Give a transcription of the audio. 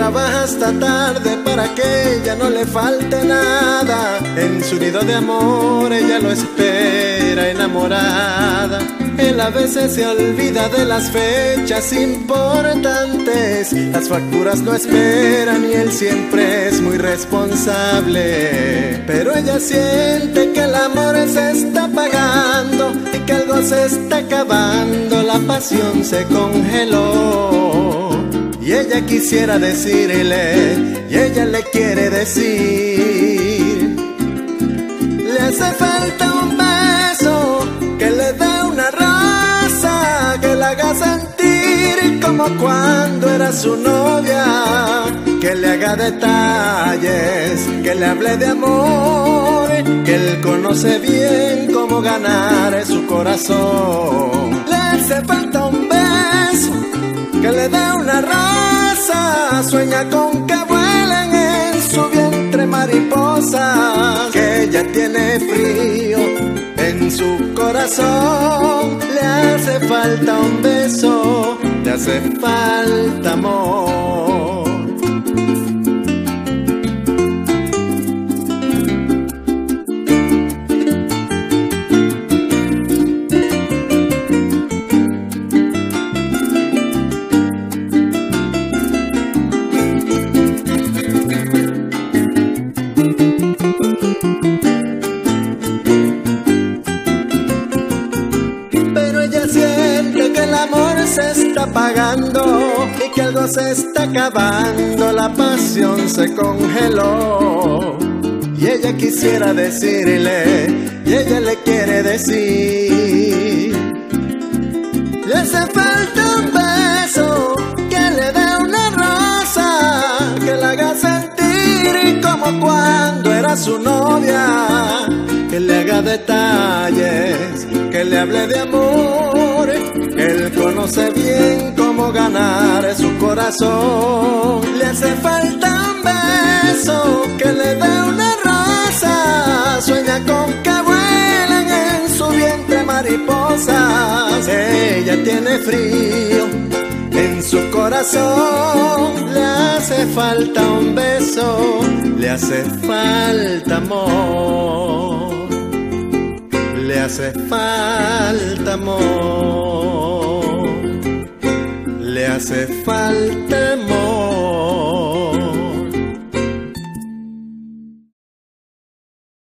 trabaja hasta tarde para que ella no le falte nada. En su nido de amor ella lo espera enamorada. Él a veces se olvida de las fechas importantes, las facturas lo esperan y él siempre es muy responsable. Pero ella siente que el amor se está apagando y que algo se está acabando, la pasión se congeló. Y ella quisiera decirle, y ella le quiere decir, le hace falta un beso, que le dé una rosa, que la haga sentir como cuando era su novia, que le haga detalles, que le hable de amor, que él conoce bien cómo ganar su corazón. Le hace falta un beso, que le dé una rosa, sueña con que vuelen en su vientre mariposas, que ella tiene frío en su corazón. Le hace falta un beso, le hace falta amor. Se está apagando y que algo se está acabando, la pasión se congeló. Y ella quisiera decirle, y ella le quiere decir, le hace falta un beso, que le dé una rosa, que la haga sentir como cuando era su novia, que le haga detalles, que le hable de amor, que él conoce bien cómo ganar su corazón. Le hace falta un beso, que le dé una rosa, sueña con que vuelen en su vientre mariposas. Ella tiene frío en su corazón, le hace falta un beso, le hace falta amor. Le hace falta amor, le hace falta amor.